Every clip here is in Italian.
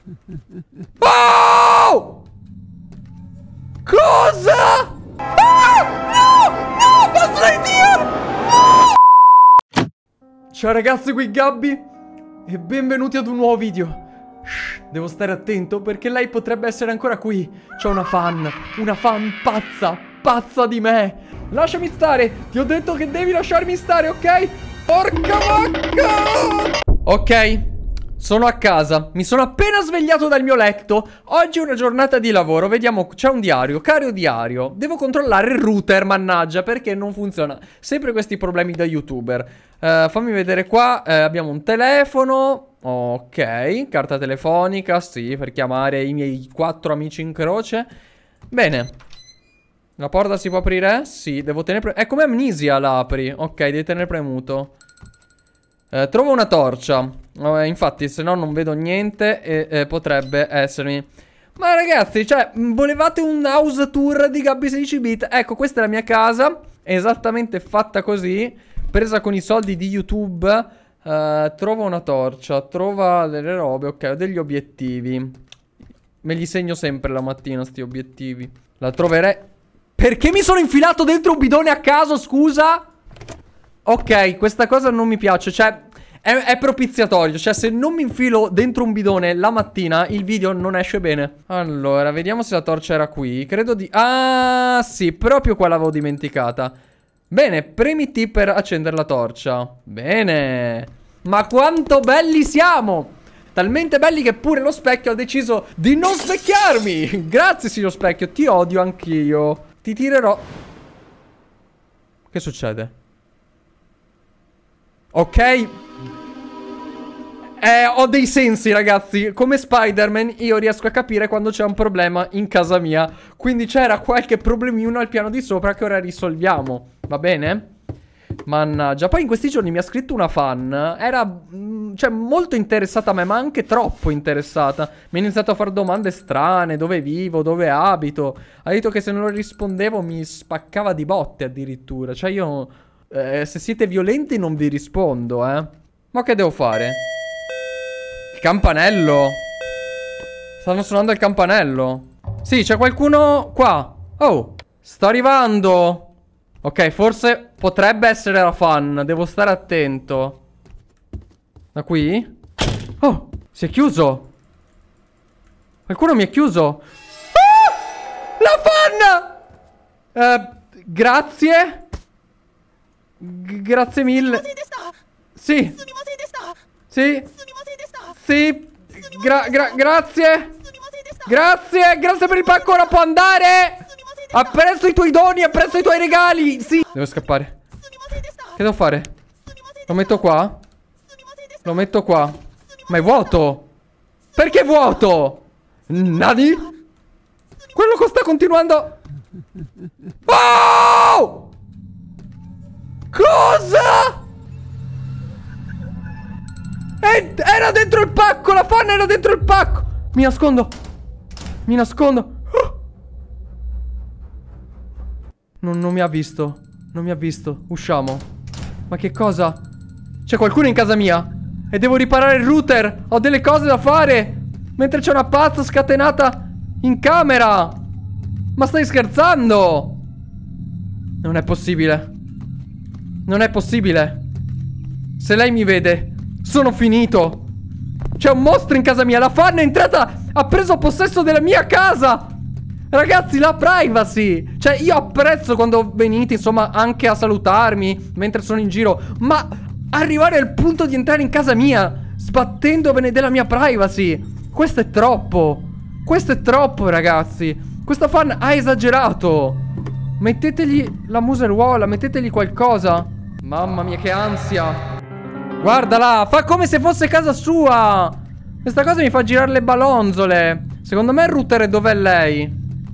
Oh! Cosa? Ah! No! No! Buzz Lightyear! No! Ciao ragazzi, qui Gabby e benvenuti ad un nuovo video. Shh, devo stare attento perché lei potrebbe essere ancora qui. C'è una fan pazza di me. Lasciami stare, ti ho detto che devi lasciarmi stare, ok? Porca vacca! Ok, sono a casa, mi sono appena svegliato dal mio letto. Oggi è una giornata di lavoro, vediamo, c'è un diario, caro diario. Devo controllare il router, mannaggia, perché non funziona. Sempre questi problemi da youtuber. Fammi vedere qua, abbiamo un telefono. Ok, carta telefonica, sì, per chiamare i miei 4 amici in croce. Bene. La porta si può aprire? Sì, devo tenere è come Amnesia l'apri. Ok, devi tenere premuto. Trovo una torcia. Infatti, se no non vedo niente e potrebbe essermi. Ma ragazzi, cioè, volevate un house tour di Gabby 16-bit? Ecco, questa è la mia casa. Esattamente fatta così. Presa con i soldi di YouTube. Trova una torcia. Trova delle robe. Ok, ho degli obiettivi. Me li segno sempre la mattina, sti obiettivi. La troverei. Perché mi sono infilato dentro un bidone a caso, scusa? Ok, questa cosa non mi piace. Cioè, è propiziatorio. Cioè, se non mi infilo dentro un bidone la mattina, il video non esce bene. Allora, vediamo se la torcia era qui. Credo di... Ah, sì, proprio qua l'avevo dimenticata. Bene, premi T per accendere la torcia. Bene. Ma quanto belli siamo! Talmente belli che pure lo specchio ha deciso di non specchiarmi. Grazie, signor specchio, ti odio anch'io. Ti tirerò. Che succede? Ok. Ho dei sensi, ragazzi. Come Spider-Man io riesco a capire quando c'è un problema in casa mia. Quindi c'era qualche problemino al piano di sopra che ora risolviamo. Va bene? Mannaggia. Poi in questi giorni mi ha scritto una fan. Era cioè molto interessata a me, ma anche troppo interessata. Mi ha iniziato a fare domande strane. Dove vivo, dove abito. Ha detto che se non rispondevo mi spaccava di botte addirittura. Cioè io se siete violenti non vi rispondo, Ma che devo fare? Il campanello. Stanno suonando il campanello. Sì, c'è qualcuno qua. Oh, sto arrivando. Ok, forse potrebbe essere la fan. Devo stare attento. Da qui? Oh, si è chiuso. Qualcuno mi ha chiuso. Ah! La fan! Grazie. Grazie mille. Sì. Sì. Sì. Grazie. Grazie per il pacco. Ora può andare. Apprezzo i tuoi doni, apprezzo i tuoi regali. Sì. Devo scappare. Che devo fare? Lo metto qua? Lo metto qua. Ma è vuoto. Perché è vuoto? Nani? Quello che sta continuando. Oh! Cosa? Era dentro il pacco. La fan era dentro il pacco. Mi nascondo. Mi nascondo. Non mi ha visto. Non mi ha visto. Usciamo. Ma che cosa? C'è qualcuno in casa mia e devo riparare il router. Ho delle cose da fare mentre c'è una pazza scatenata in camera. Ma stai scherzando? Non è possibile. Non è possibile. Se lei mi vede, sono finito. C'è un mostro in casa mia. La fan è entrata. Ha preso possesso della mia casa. Ragazzi, la privacy. Cioè, io apprezzo quando venite, insomma, anche a salutarmi mentre sono in giro. Ma arrivare al punto di entrare in casa mia sbattendovene della mia privacy, questo è troppo. Questo è troppo, ragazzi. Questa fan ha esagerato. Mettetegli la museruola, mettetegli qualcosa. Mamma mia, che ansia. Guardala, fa come se fosse casa sua. Questa cosa mi fa girare le balonzole. Secondo me il router è dov'è lei.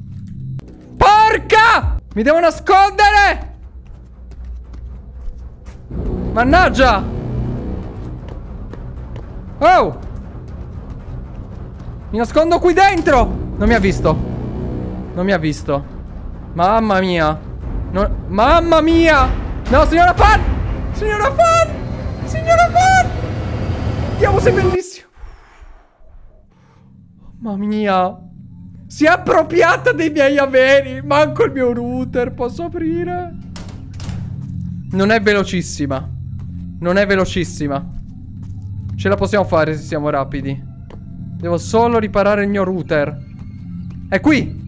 Porca! Mi devo nascondere! Mannaggia! Oh! Mi nascondo qui dentro! Non mi ha visto. Non mi ha visto. Mamma mia. Mamma mia! No, signora fan! Signora fan! Signora fan! Vediamo se è bellissimo. Mamma mia. Si è appropriata dei miei averi. Manco il mio router. Posso aprire? Non è velocissima. Non è velocissima. Ce la possiamo fare se siamo rapidi. Devo solo riparare il mio router. È qui.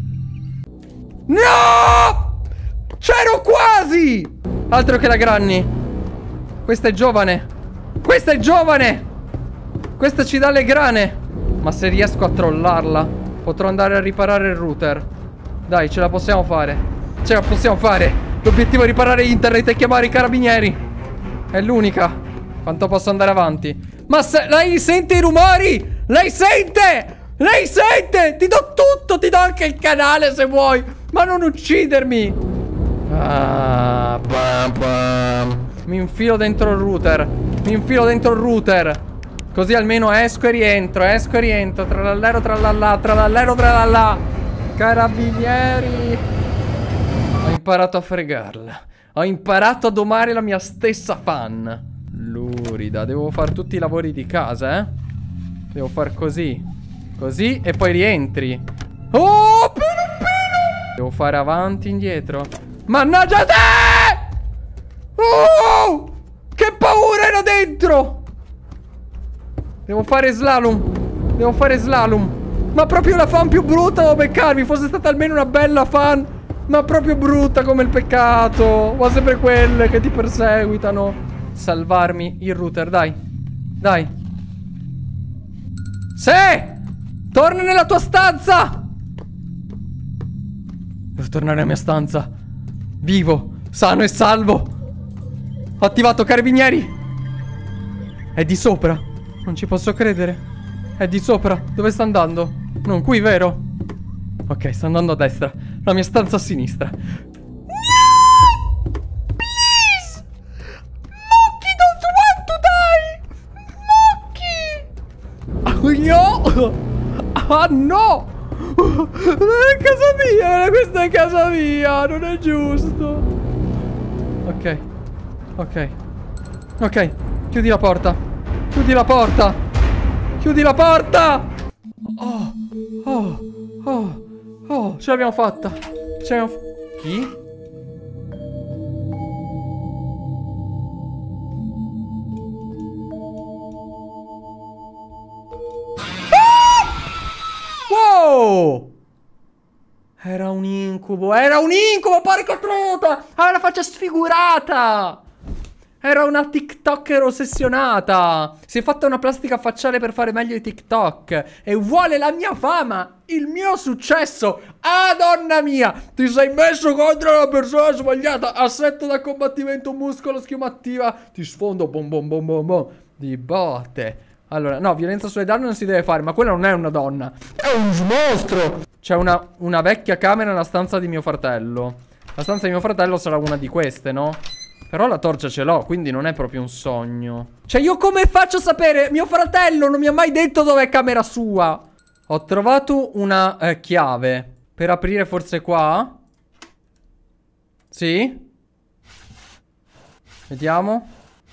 No! C'ero quasi! Altro che la Granny. Questa è giovane. Questa è giovane. Questa ci dà le grane. Ma se riesco a trollarla, potrò andare a riparare il router. Dai, ce la possiamo fare. Ce la possiamo fare. L'obiettivo è riparare internet e chiamare i carabinieri. È l'unica. Quanto posso andare avanti? Ma se lei sente i rumori? Lei sente? Lei sente? Ti do tutto. Ti do anche il canale se vuoi. Ma non uccidermi. Ah, bam, bam. Mi infilo dentro il router. Mi infilo dentro il router. Così almeno esco e rientro. Esco e rientro. Trallallero trallallà. Trallallero trallallà. Carabinieri. Ho imparato a fregarla. Ho imparato a domare la mia stessa fan. Lurida. Devo fare tutti i lavori di casa, eh. Devo far così. Così e poi rientri. Oh, pelo. Devo fare avanti e indietro. Mannaggia te! Oh! Che paura era dentro! Devo fare slalom. Devo fare slalom. Ma proprio la fan più brutta da beccarmi. Fosse stata almeno una bella fan. Ma proprio brutta come il peccato. Ma sempre quelle che ti perseguitano. Salvarmi il router, dai. Dai. Sì! Torna nella tua stanza! Devo tornare nella mia stanza. Vivo, sano e salvo. Ho attivato carabinieri. È di sopra. Non ci posso credere. È di sopra. Dove sta andando? Non qui, vero? Ok, sta andando a destra. La mia stanza a sinistra. No! Please! Monkey don't want to die! Monkey! No! Ah no! Non è casa mia, questa è casa mia, non è giusto. Ok. Ok. Ok, chiudi la porta. Chiudi la porta. Chiudi la porta. Oh. Oh. Oh. Oh, ce l'abbiamo fatta. Ce l'abbiamo Chi? Wow! Era un incubo, porca trota! Aveva la faccia sfigurata! Era una TikToker ossessionata! Si è fatta una plastica facciale per fare meglio i TikTok e vuole la mia fama, il mio successo! Ah, donna mia! Ti sei messo contro la persona sbagliata! Assetto da combattimento, muscolo, schiuma attiva! Ti sfondo, bom bom bom bom bom! Di botte! Allora, no, violenza sulle donne non si deve fare, ma quella non è una donna. È un mostro! C'è una vecchia camera nella stanza di mio fratello. La stanza di mio fratello sarà una di queste, no? Però la torcia ce l'ho, quindi non è proprio un sogno. Cioè, io come faccio a sapere? Mio fratello non mi ha mai detto dov'è camera sua. Ho trovato una chiave. Per aprire forse qua? Sì? Vediamo.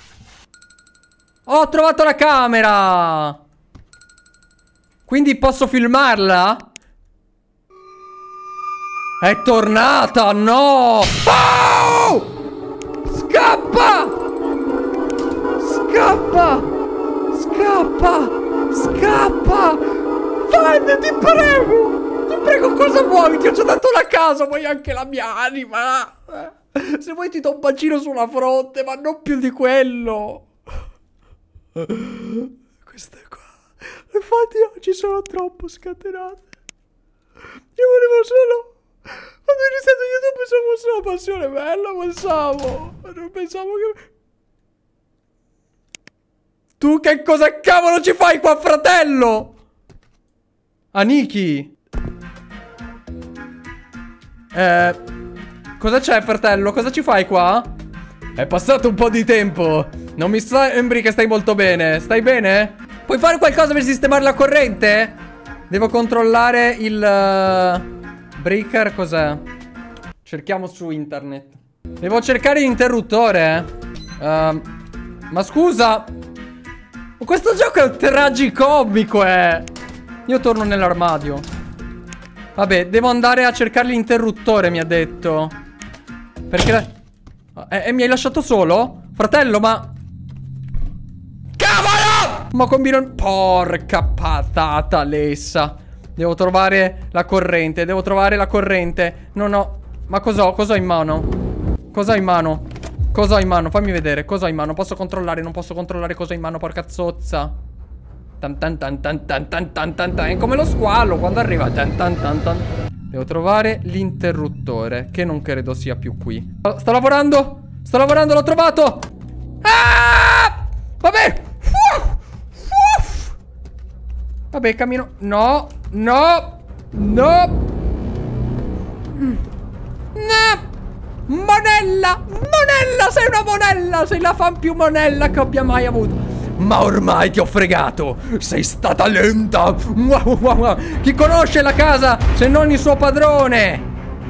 Ho trovato la camera! Quindi posso filmarla? È tornata, no! Oh! Scappa! Scappa! Scappa! Scappa! Fanny, ti prego! Ti prego, cosa vuoi? Ti ho già dato la casa, vuoi anche la mia anima? Se vuoi ti do un bacino sulla fronte, ma non più di quello. Queste qua. Infatti oggi sono troppo scatenate. Io volevo solo... Quando ho iniziato YouTube pensavo fosse una passione bella, non pensavo che... Tu che cosa cavolo ci fai qua, fratello? Aniki. Cosa c'è, fratello? Cosa ci fai qua? È passato un po' di tempo. Non mi sembri che stai molto bene. Stai bene? Puoi fare qualcosa per sistemare la corrente? Devo controllare il... breaker cos'è? Cerchiamo su internet. Devo cercare l'interruttore. Ma scusa, questo gioco è un tragicomico, Io torno nell'armadio. Vabbè, devo andare a cercare l'interruttore, mi ha detto. Perché mi hai lasciato solo? Fratello, ma... Cavolo! Ma combino... Porca patata lessa. Devo trovare la corrente. Devo trovare la corrente. Non ho... Ma cos'ho? Cos'ho in mano? Cos'ho in mano? Cos'ho in mano? Fammi vedere. Cos'ho in mano? Posso controllare? Non posso controllare cosa ho in mano, porca zozza. Tan tan tan tan tan tan tan tan tan. È come lo squalo quando arriva. Tan tan tan tan. Devo trovare l'interruttore, che non credo sia più qui. Sto lavorando. Sto lavorando, l'ho trovato. Ah! Vabbè. Vabbè, cammino. No. No. No. No. Monella. Monella, sei una monella. Sei la fan più monella che abbia mai avuto. Ma ormai ti ho fregato. Sei stata lenta. Chi conosce la casa se non il suo padrone?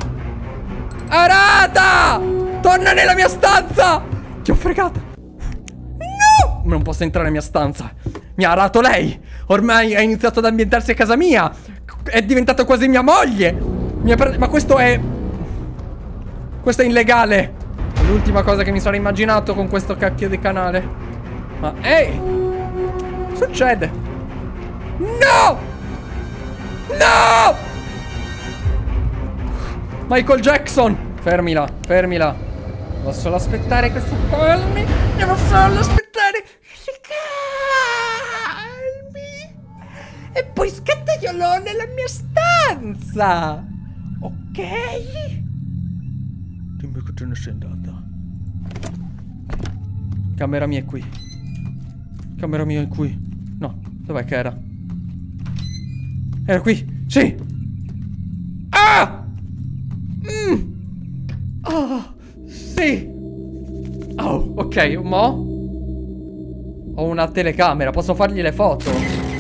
Arata! Torna nella mia stanza. Ti ho fregato. No! Non posso entrare nella mia stanza. Mi ha arato lei. Ormai ha iniziato ad ambientarsi a casa mia. È diventata quasi mia moglie. Ma questo è... Questo è illegale. È l'ultima cosa che mi sono immaginato con questo cacchio di canale. Ma ehi! Succede? No! No! Michael Jackson! Fermila, fermila. Devo solo aspettare che si calmi. Devo solo aspettare che si calmi. E poi scattaiolo nella mia stanza. Ok? Dimmi che te ne sei andata. Camera mia è qui. Camera mia è qui. No, dov'è che era? Era qui. Sì. Ah! Oh, sì. Oh, ok, mo ho una telecamera, posso fargli le foto.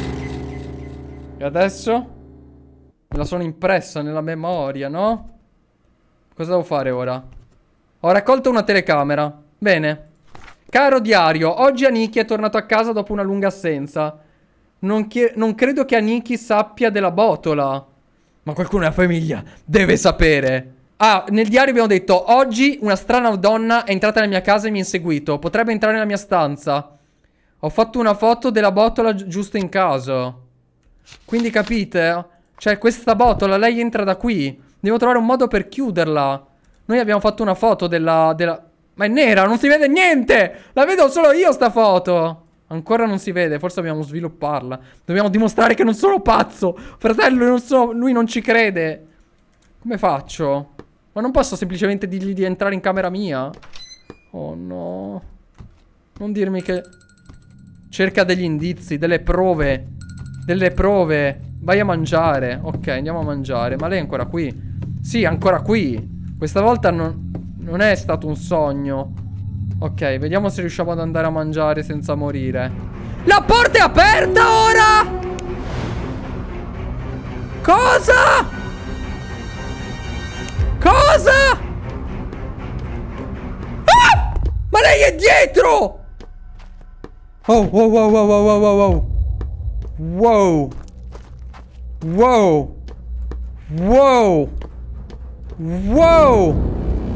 E adesso me la sono impressa nella memoria, no? Cosa devo fare ora? Ho raccolto una telecamera. Bene. Caro diario, oggi Aniki è tornato a casa dopo una lunga assenza. Non credo che Aniki sappia della botola. Ma qualcuno nella famiglia deve sapere. Ah, nel diario abbiamo detto: oggi una strana donna è entrata nella mia casa e mi ha inseguito. Potrebbe entrare nella mia stanza. Ho fatto una foto della botola giusto in caso. Quindi capite? Cioè questa botola, lei entra da qui. Devo trovare un modo per chiuderla. Noi abbiamo fatto una foto della... Ma è nera, non si vede niente! La vedo solo io sta foto! Ancora non si vede, forse dobbiamo svilupparla. Dobbiamo dimostrare che non sono pazzo! Fratello, lui non ci crede. Come faccio? Ma non posso semplicemente dirgli di entrare in camera mia? Oh no. Non dirmi che... Cerca degli indizi, delle prove. Delle prove. Vai a mangiare. Ok, andiamo a mangiare. Ma lei è ancora qui? Sì, è ancora qui. Questa volta non è stato un sogno. Ok, vediamo se riusciamo ad andare a mangiare senza morire. La porta è aperta ora! Cosa? Cosa? Ah! Ma lei è dietro! Oh, wow, wow, wow, wow, wow, wow. Wow. Wow. Wow. Wow.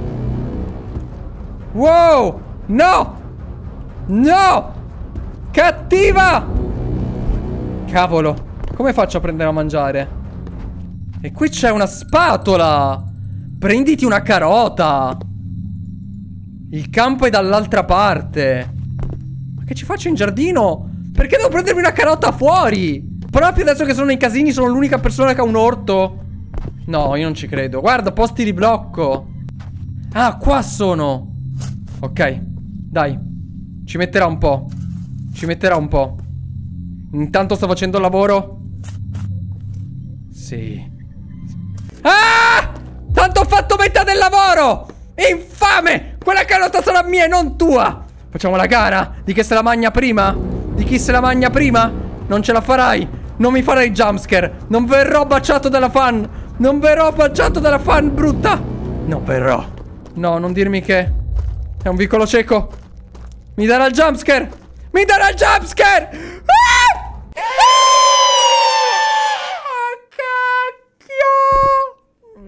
Wow! No! No! Cattiva! Cavolo! Come faccio a prendere a mangiare? E qui c'è una spatola! Prenditi una carota! Il campo è dall'altra parte! Ma che ci faccio in giardino? Perché devo prendermi una carota fuori? Proprio adesso che sono nei casini sono l'unica persona che ha un orto? No, io non ci credo. Guarda, posti di blocco. Ah, qua sono! Ok, dai. Ci metterà un po'. Ci metterà un po'. Intanto sto facendo il lavoro. Sì. Ah! Tanto ho fatto metà del lavoro! Infame! Quella carota sarà mia e non tua! Facciamo la gara? Di chi se la magna prima? Di chi se la magna prima? Non ce la farai! Non mi farai jumpscare! Non verrò baciato dalla fan! Non verrò baciato dalla fan brutta! Non verrò! No, non dirmi che... È un vicolo cieco. Mi darà il jumpscare. Mi darà il jumpscare. Ah! Ah!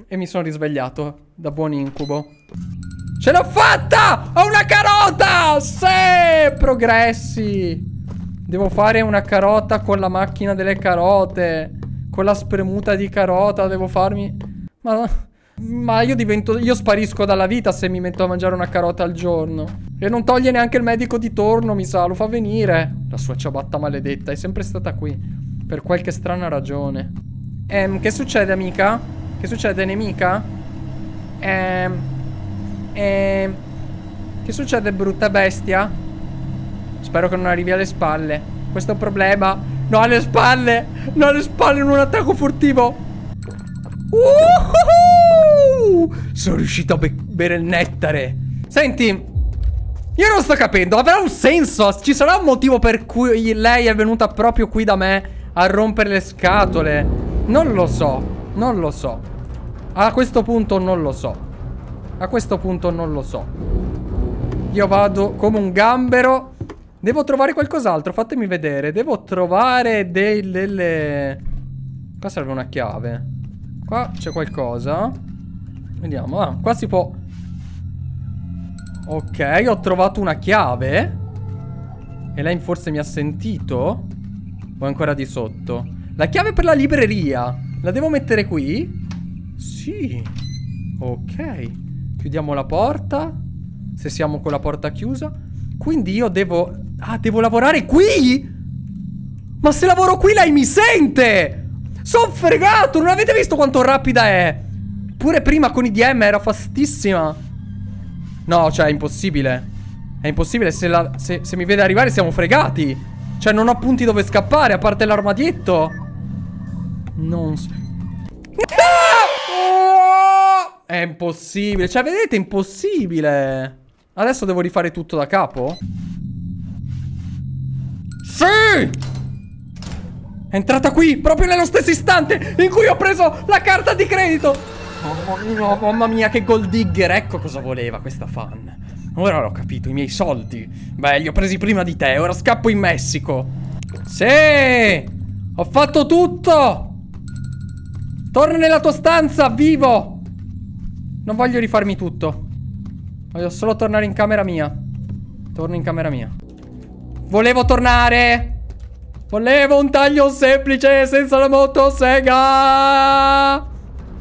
E mi sono risvegliato da buon incubo. Ce l'ho fatta! Ho una carota! Sì! Progressi! Devo fare una carota con la macchina delle carote. Con la spremuta di carota devo farmi... Ma io divento... Io sparisco dalla vita se mi metto a mangiare una carota al giorno. E non toglie neanche il medico di torno, mi sa. Lo fa venire. La sua ciabatta maledetta è sempre stata qui. Per qualche strana ragione. Che succede, amica? Che succede, nemica? Che succede, brutta bestia? Spero che non arrivi alle spalle. Questo è un problema. No, alle spalle! No, alle spalle in un attacco furtivo! Sono riuscito a bere il nettare. Senti, io non sto capendo. Avrà un senso? Ci sarà un motivo per cui lei è venuta proprio qui da me a rompere le scatole? Non lo so. Non lo so. A questo punto non lo so. A questo punto non lo so. Io vado come un gambero. Devo trovare qualcos'altro. Fatemi vedere. Devo trovare delle... Qua serve una chiave. Qua c'è qualcosa. Vediamo. Ah, qua si può... Ok, ho trovato una chiave. E lei forse mi ha sentito? O è ancora di sotto? La chiave per la libreria. La devo mettere qui? Sì. Ok. Chiudiamo la porta. Se siamo con la porta chiusa. Quindi io devo... Ah, devo lavorare qui? Ma se lavoro qui lei mi sente! Sono fregato! Non avete visto quanto rapida è? Pure prima con i DM era fastissima. No, cioè è impossibile. È impossibile. Se mi vede arrivare siamo fregati. Cioè non ho punti dove scappare. A parte l'armadietto. Non so. È impossibile. Cioè vedete, è impossibile. Adesso devo rifare tutto da capo? Sì! È entrata qui, proprio nello stesso istante in cui ho preso la carta di credito. Oh, mamma mia, che gold digger. Ecco cosa voleva questa fan. Ora l'ho capito, i miei soldi. Beh, li ho presi prima di te, ora scappo in Messico. Sì! Ho fatto tutto! Torna nella tua stanza, vivo! Non voglio rifarmi tutto. Voglio solo tornare in camera mia. Torno in camera mia. Volevo tornare! Volevo un taglio semplice senza la motosega!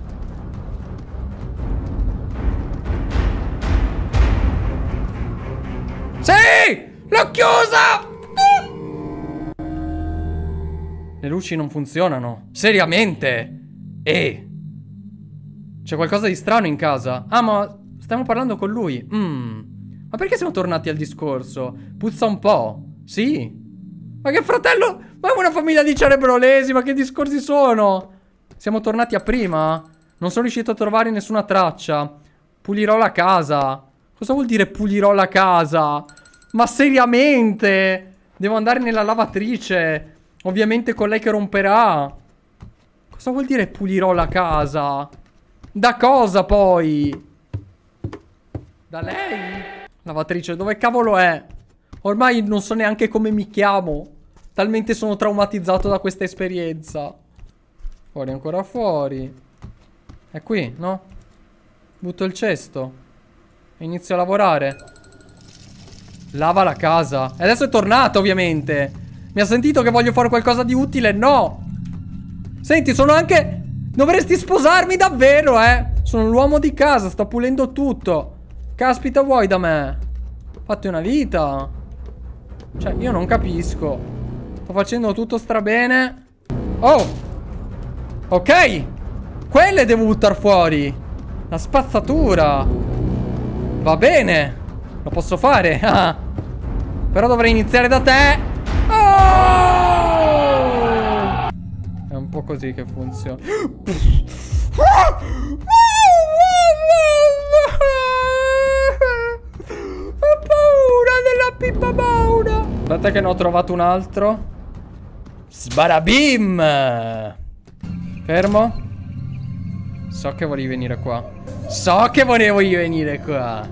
Sì! L'ho chiusa! Le luci non funzionano. Seriamente? C'è qualcosa di strano in casa. Ah, ma stiamo parlando con lui. Ma perché siamo tornati al discorso? Puzza un po'. Sì. Ma che fratello? Ma è una famiglia di cerebrolesi. Ma che discorsi sono? Siamo tornati a prima? Non sono riuscito a trovare nessuna traccia. Pulirò la casa. Cosa vuol dire pulirò la casa? Ma seriamente? Devo andare nella lavatrice. Ovviamente con lei che romperà. Cosa vuol dire pulirò la casa? Da cosa poi? Da lei? Lavatrice, dove cavolo è? Ormai non so neanche come mi chiamo. Talmente sono traumatizzato da questa esperienza. Fuori, ancora fuori. È qui, no? Butto il cesto e inizio a lavorare. Lava la casa. E adesso è tornata, ovviamente. Mi ha sentito che voglio fare qualcosa di utile? No. Senti, sono anche... Dovresti sposarmi davvero, Sono l'uomo di casa, sto pulendo tutto. Caspita, vuoi da me? Fatti una vita. Cioè, io non capisco. Sto facendo tutto strabene. Oh! Ok! Quelle devo buttare fuori. La spazzatura. Va bene. Lo posso fare. Però dovrei iniziare da te. Oh! È un po' così che funziona. Ho paura della pippa paura. Aspetta che ne ho trovato un altro. Sbarabim. Fermo. So che volevi venire qua. So che volevo venire qua.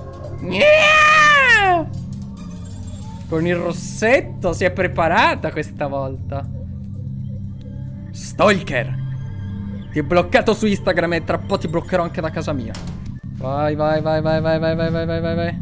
Con il rossetto si è preparata questa volta. Stalker. Ti ho bloccato su Instagram e tra un po' ti bloccherò anche da casa mia. Vai, vai, vai, vai, vai, vai, vai, vai, vai, vai, vai.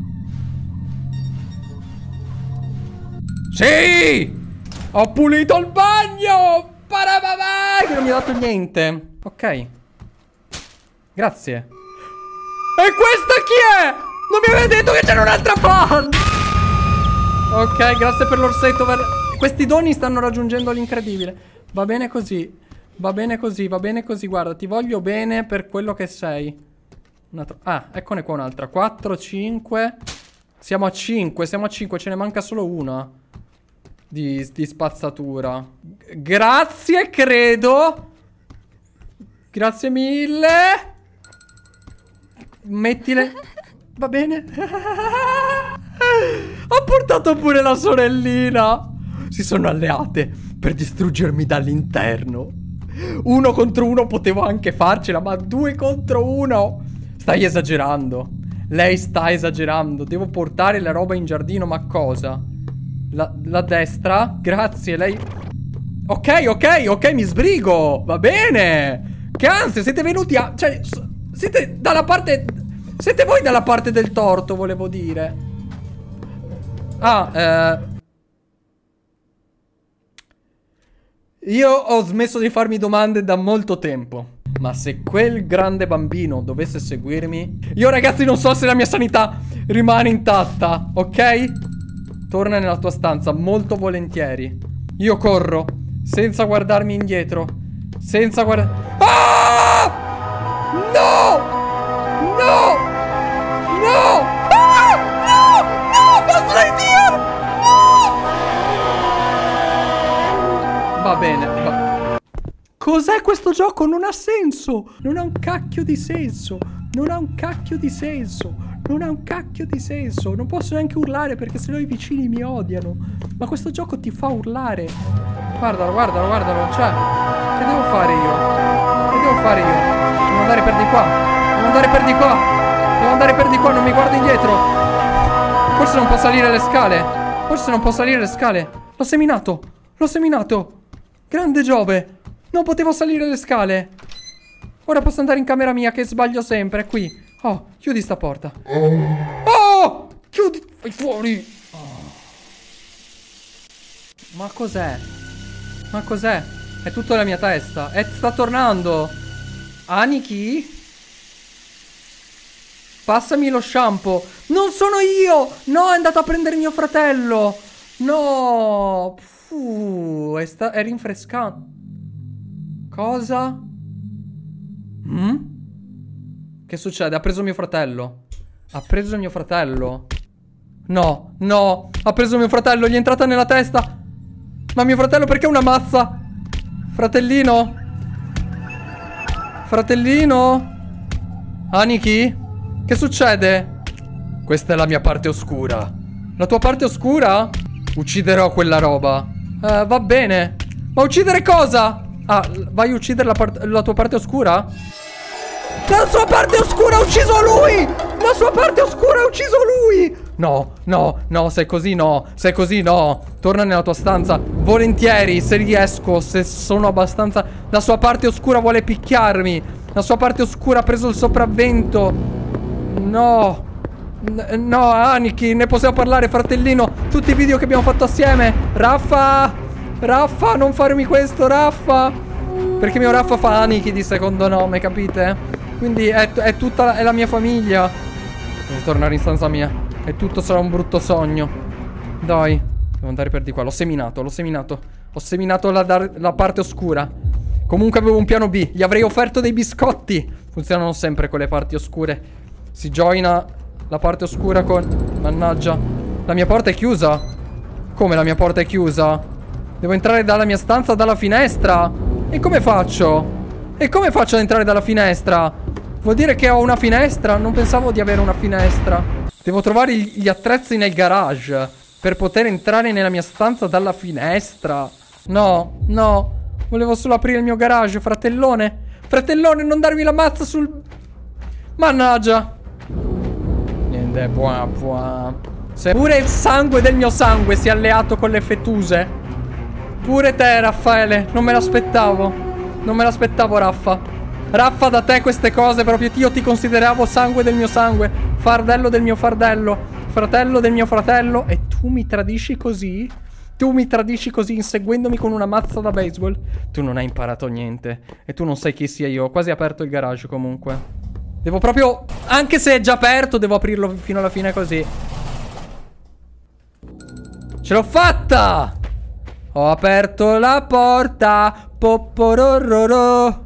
Sì! Ho pulito il bagno! Parababà! Che non mi ha dato niente. Ok. Grazie. E questa chi è? Non mi aveva detto che c'era un'altra fan! Ok, grazie per l'orsetto. Questi doni stanno raggiungendo l'incredibile. Va bene così. Va bene così, va bene così. Guarda, ti voglio bene per quello che sei. Ah, eccone qua un'altra. 4, 5. Siamo a 5, siamo a 5. Ce ne manca solo una di spazzatura. Grazie, credo. Grazie mille. Mettile. Va bene. Ha portato pure la sorellina. Si sono alleate per distruggermi dall'interno. 1 contro 1 potevo anche farcela, ma 2 contro 1. Stai esagerando. Lei sta esagerando. Devo portare la roba in giardino, ma cosa? La destra? Grazie, lei... Ok, ok, ok, mi sbrigo. Va bene. Che ansia, siete venuti a... Cioè, siete dalla parte... Siete voi dalla parte del torto, volevo dire. Io ho smesso di farmi domande da molto tempo. Ma se quel grande bambino dovesse seguirmi... Io ragazzi non so se la mia sanità rimane intatta, ok? Torna nella tua stanza, molto volentieri. Io corro, senza guardarmi indietro. Senza guardare... Ah! No! No! No! Ah! No! No! Buzz Lightyear! No! Va bene, va. Cos'è questo gioco? Non ha senso! Non ha un cacchio di senso! Non ha un cacchio di senso! Non ha un cacchio di senso! Non posso neanche urlare perché sennò i vicini mi odiano! Ma questo gioco ti fa urlare! Guardalo, guardalo, guardalo! Cioè, che devo fare io? Che devo fare io? Devo andare per di qua! Devo andare per di qua! Devo andare per di qua, non mi guardo indietro! Forse non può salire le scale! Forse non può salire le scale! L'ho seminato! L'ho seminato! Grande Giove! Non potevo salire le scale! Ora posso andare in camera mia che sbaglio sempre, è qui. Oh, chiudi sta porta. Oh! Chiudi! Vai fuori! Oh. Ma cos'è? Ma cos'è? È tutto la mia testa. Sta tornando. Aniki? Passami lo shampoo. Non sono io! No, è andato a prendere mio fratello. No! È rinfrescante. Cosa? Che succede? Ha preso mio fratello. Ha preso mio fratello. No, no. Ha preso mio fratello. Gli è entrata nella testa. Ma mio fratello perché una mazza? Fratellino? Fratellino? Aniki? Che succede? Questa è la mia parte oscura. La tua parte oscura? Ucciderò quella roba. Va bene. Ma uccidere cosa? Ah, vai a uccidere la tua parte oscura? La sua parte oscura ha ucciso lui! La sua parte oscura ha ucciso lui! No, no, no, se è così no. Se è così no. Torna nella tua stanza. Volentieri, se riesco, se sono abbastanza... La sua parte oscura vuole picchiarmi. La sua parte oscura ha preso il sopravvento. No. No, Aniki, ne possiamo parlare, fratellino. Tutti i video che abbiamo fatto assieme. Raffa! Raffa, non farmi questo, Raffa! Perché mio Raffa fa Aniki di secondo nome, capite? Quindi è tutta è la mia famiglia. Devo tornare in stanza mia. E tutto sarà un brutto sogno. Dai, devo andare per di qua. L'ho seminato, l'ho seminato. Ho seminato la parte oscura. Comunque avevo un piano B. Gli avrei offerto dei biscotti. Funzionano sempre quelle parti oscure. Si joina la parte oscura con... Mannaggia. La mia porta è chiusa. Come la mia porta è chiusa? Devo entrare dalla mia stanza, dalla finestra. E come faccio? E come faccio ad entrare dalla finestra? Vuol dire che ho una finestra? Non pensavo di avere una finestra. Devo trovare gli attrezzi nel garage per poter entrare nella mia stanza dalla finestra. No, no. Volevo solo aprire il mio garage, fratellone. Fratellone, non darmi la mazza sul... Mannaggia. Niente, buona. Se pure il sangue del mio sangue si è alleato con le fetuse. Pure te, Raffaele, non me l'aspettavo. Non me l'aspettavo, Raffa. Raffa, da te queste cose proprio. Io ti consideravo sangue del mio sangue, fardello del mio fardello, fratello del mio fratello. E tu mi tradisci così? Tu mi tradisci così, inseguendomi con una mazza da baseball? Tu non hai imparato niente. E tu non sai chi sia io. Ho quasi aperto il garage comunque. Devo proprio... Anche se è già aperto, devo aprirlo fino alla fine così. Ce l'ho fatta! Ho aperto la porta. Poporororo.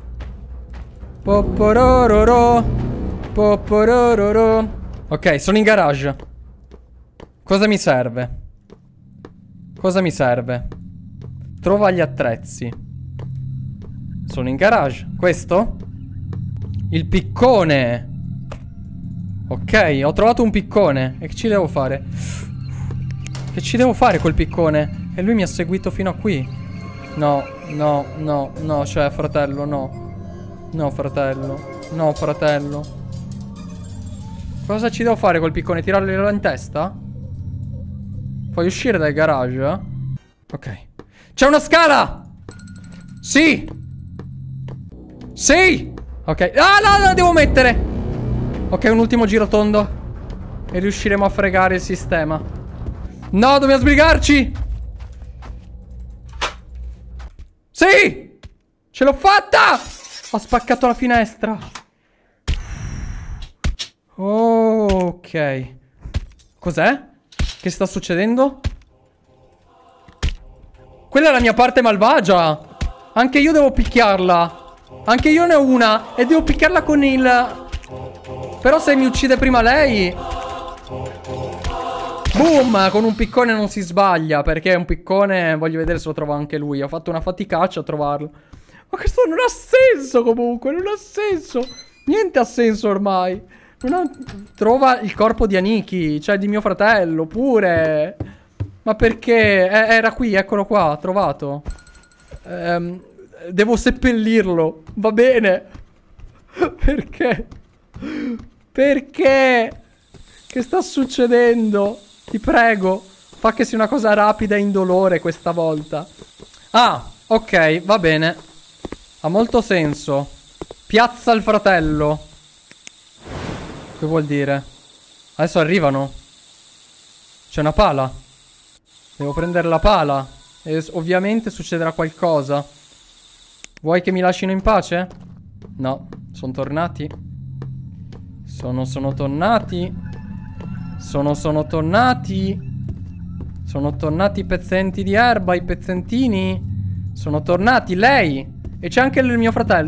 Poporororo. Poporororo. Ok, sono in garage. Cosa mi serve? Cosa mi serve? Trova gli attrezzi. Sono in garage. Questo? Il piccone. Ok, ho trovato un piccone. E che ci devo fare? Che ci devo fare col piccone? E lui mi ha seguito fino a qui. No, no, no, no, cioè, fratello, no. No, fratello. No, fratello. Cosa ci devo fare col piccone? Tirarglielo in testa? Puoi uscire dal garage? Ok. C'è una scala! Sì! Sì! Ok. Ah, no, no, devo mettere! Ok, un ultimo giro tondo. E riusciremo a fregare il sistema. No, dobbiamo sbrigarci! Sì! Ce l'ho fatta! Ho spaccato la finestra. Ok. Cos'è? Che sta succedendo? Quella è la mia parte malvagia. Anche io devo picchiarla. Anche io ne ho una. E devo picchiarla con il... Però se mi uccide prima lei... Boom! Con un piccone non si sbaglia. Perché è un piccone... Voglio vedere se lo trova anche lui. Ho fatto una faticaccia a trovarlo. Ma questo non ha senso comunque. Non ha senso. Niente ha senso ormai. Trova il corpo di Aniki. Cioè di mio fratello pure. Ma perché? Era qui, eccolo qua, trovato. Devo seppellirlo. Va bene. Perché? Perché? Che sta succedendo? Ti prego. Fa che sia una cosa rapida e indolore questa volta. Ah, ok, va bene. Ha molto senso. Piazza il fratello. Che vuol dire? Adesso arrivano. C'è una pala. Devo prendere la pala. E ovviamente succederà qualcosa. Vuoi che mi lasciano in pace? No, sono tornati. Sono tornati. Sono tornati. Sono tornati i pezzenti di erba, i pezzentini. Sono tornati, lei. E c'è anche il mio fratello.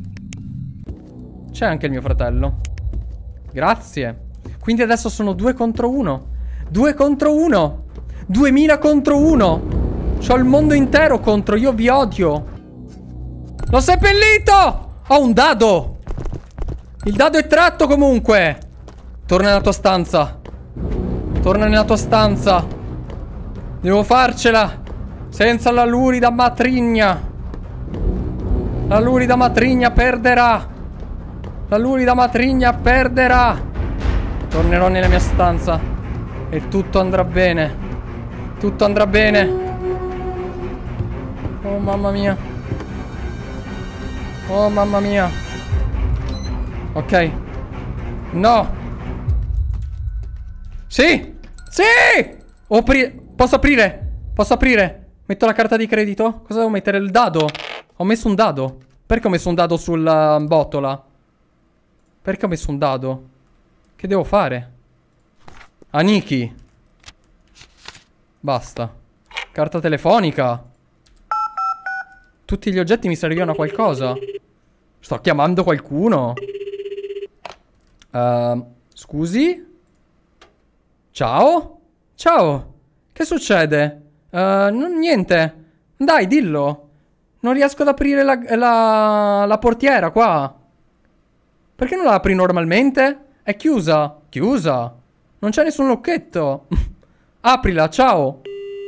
C'è anche il mio fratello. Grazie. Quindi adesso sono 2 contro 1. 2 contro 1. 2000 contro 1. C'ho il mondo intero contro. Io vi odio. L'ho seppellito. Ho un dado. Il dado è tratto comunque. Torna nella tua stanza. Torna nella tua stanza. Devo farcela. Senza la lurida matrigna. La lurida matrigna perderà. La lurida matrigna perderà. Tornerò nella mia stanza. E tutto andrà bene. Tutto andrà bene. Oh mamma mia. Oh mamma mia. Ok. No. Sì. Sì. Posso aprire. Posso aprire. Metto la carta di credito. Cosa devo mettere? Il dado. Ho messo un dado. Perché ho messo un dado sulla botola? Perché ho messo un dado? Che devo fare? Aniki. Basta. Carta telefonica. Tutti gli oggetti mi servivano a qualcosa. Sto chiamando qualcuno. Scusi? Ciao? Ciao. Che succede? Niente. Dai, dillo. Non riesco ad aprire la portiera qua. Perché non la apri normalmente? È chiusa. Chiusa. Non c'è nessun lucchetto. Aprila, ciao.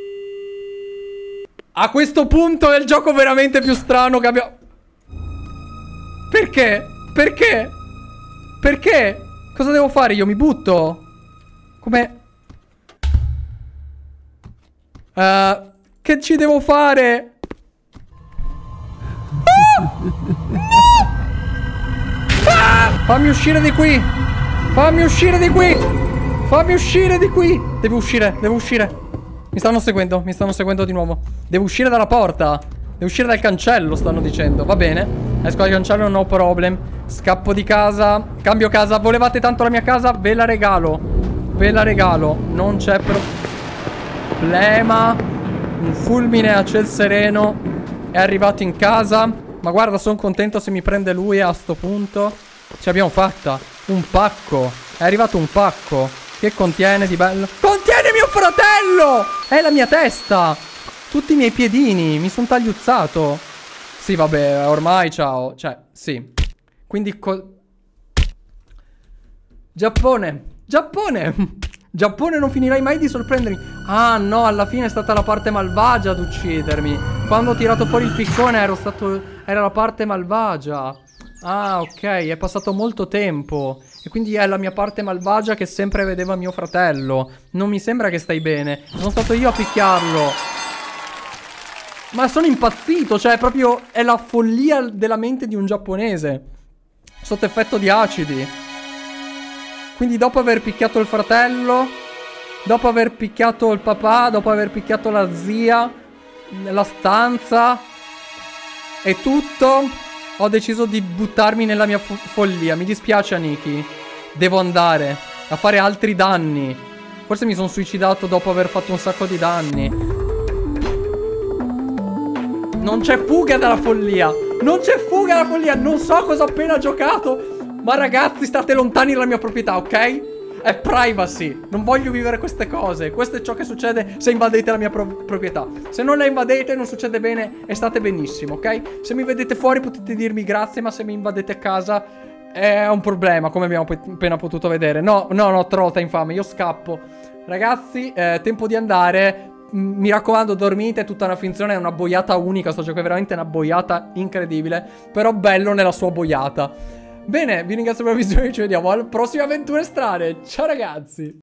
A questo punto è il gioco veramente più strano che abbia... Perché? Perché? Perché? Cosa devo fare io? Mi butto? Come? Che ci devo fare? Ah! Fammi uscire di qui. Fammi uscire di qui. Fammi uscire di qui. Devo uscire, devo uscire. Mi stanno seguendo di nuovo. Devo uscire dalla porta. Devo uscire dal cancello, stanno dicendo. Va bene. Esco dal cancello, no problem. Scappo di casa. Cambio casa. Volevate tanto la mia casa? Ve la regalo. Ve la regalo. Non c'è problema. Un fulmine a ciel sereno. È arrivato in casa. Ma guarda, sono contento se mi prende lui a sto punto. Ce l'abbiamo fatta. Un pacco. È arrivato un pacco. Che contiene di bello? Contiene mio fratello! È la mia testa! Tutti i miei piedini. Mi sono tagliuzzato. Sì, vabbè, ormai ciao. Cioè, sì. Quindi Giappone. Giappone. Giappone, non finirai mai di sorprendermi. Ah, no, alla fine è stata la parte malvagia ad uccidermi. Quando ho tirato fuori il piccone era la parte malvagia. Ah, ok, è passato molto tempo. E quindi è la mia parte malvagia che sempre vedeva mio fratello. Non mi sembra che stai bene. Sono stato io a picchiarlo. Ma sono impazzito. Cioè, proprio è la follia della mente di un giapponese. Sotto effetto di acidi. Quindi dopo aver picchiato il fratello, dopo aver picchiato il papà, dopo aver picchiato la zia, la stanza e tutto... Ho deciso di buttarmi nella mia follia. Mi dispiace, Aniki. Devo andare a fare altri danni. Forse mi sono suicidato dopo aver fatto un sacco di danni. Non c'è fuga dalla follia. Non c'è fuga dalla follia. Non so cosa ho appena giocato. Ma ragazzi, state lontani dalla mia proprietà, ok? È privacy. Non voglio vivere queste cose. Questo è ciò che succede se invadete la mia proprietà. Se non la invadete non succede bene e state benissimo, ok? Se mi vedete fuori potete dirmi grazie, ma se mi invadete casa è un problema, come abbiamo appena potuto vedere. No, trota infame, io scappo. Ragazzi, tempo di andare. Mi raccomando, dormite, è tutta una finzione, è una boiata unica. Sto gioco è veramente una boiata incredibile, però bello nella sua boiata. Bene, vi ringrazio per la visione, ci vediamo alle prossime avventure strane. Ciao ragazzi!